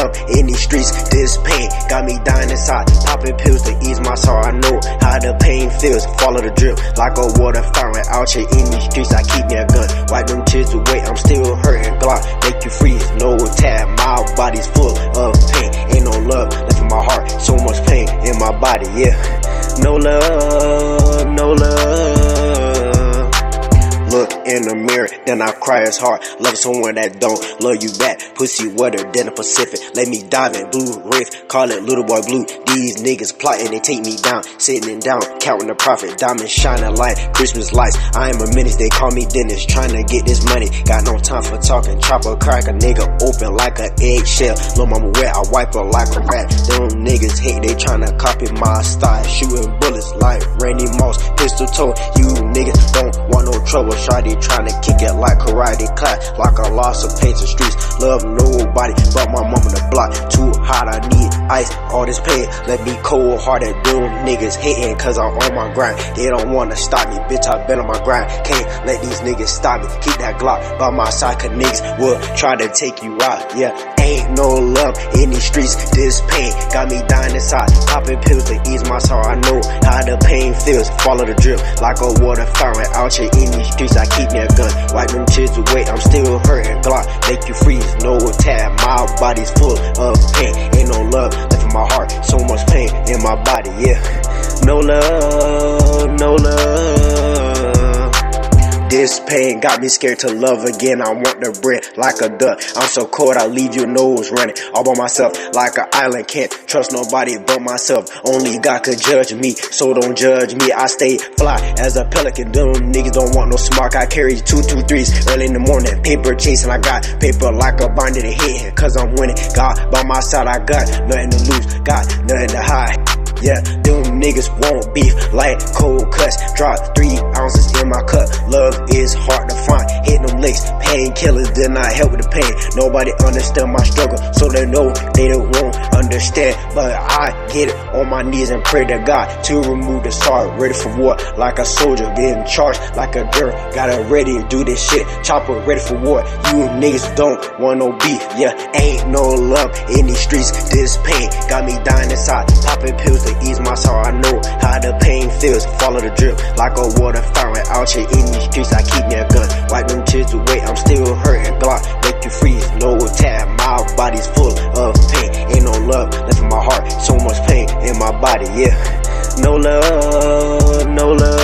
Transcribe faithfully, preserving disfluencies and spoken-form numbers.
love in these streets. This pain got me dying inside. Popping pills to ease my sorrow. I know how the pain feels. Follow the drip like a water fountain. Out here in these streets, I keep me a gun. Wipe them tears away, I'm still hurting. Glock make you freeze, no tab. My body's full of pain. Ain't no love left in my heart. So much pain in my body, yeah. No love, no love. Look in the mirror, then I cry as hard. Love someone that don't love you back. Pussy wetter than the Pacific. Let me dive in blue riff, call it little boy blue. These niggas plotting, they take me down. Sitting down, counting the profit. Diamonds shining like Christmas lights. I am a menace, they call me Dennis. Trying to get this money, got no time for talking. Chop a crack, a nigga open like an eggshell. Lil' mama wet, I wipe her like a rat. Them niggas hate, they tryna copy my style. Shooting bullets like Randy Moss. Pistol toe, you niggas don't want no trouble. Shawty tryna kick it like karate class. Like I lost a paint the streets. Love nobody but my mom on the block. Too hot, I need ice. All this pain let me cold hearted. Them niggas hating cause I'm on my grind. They don't wanna stop me, bitch, I been on my grind. Can't let these niggas stop me. Keep that Glock by my side, cause niggas will try to take you out. Yeah, ain't no love in these streets. This pain got me dying inside. Popping pills to ease my sorrow. I know how the pain feels. Follow the drip like a water fountain. Out here in these streets, I keep me a gun. Wipe them tears away, I'm still hurting. Glock make you freeze, no tab. My body's full of pain. Ain't no love left in my heart. So much pain in my body, yeah. No love, no love. This pain got me scared to love again. I want the bread like a duck. I'm so cold, I leave your nose running. All by myself like an island. Can't trust nobody but myself. Only God could judge me, so don't judge me. I stay fly as a pelican. Them niggas don't want no smoke. I carry two, two, threes early in the morning. Paper chasing, I got paper like a bind in the head. Cause I'm winning. God by my side, I got nothing to lose. Got nothing to hide. Yeah, them niggas want beef like cold cuts. Drop three ounces in my cup. Love is hard to find. Hit them licks, painkillers did not help with the pain. Nobody understand my struggle, so they know they don't won't understand. But I get it on my knees and pray to God to remove the scar. Ready for war like a soldier, getting charged like a girl. Gotta ready to do this shit. Chopper ready for war. You niggas don't want no beef. Yeah, ain't no love in these streets. This pain got me dying inside. Popping pills to ease my sorrow. I know how the pain feels. Follow the drip like a water fountain. Out here in these streets, I keep me a gun. Wipe them tears away, I'm still hurting. Glock make you freeze, no tab. My body's full of pain. Ain't no love left in my heart. So much pain in my body, yeah. No love, no love.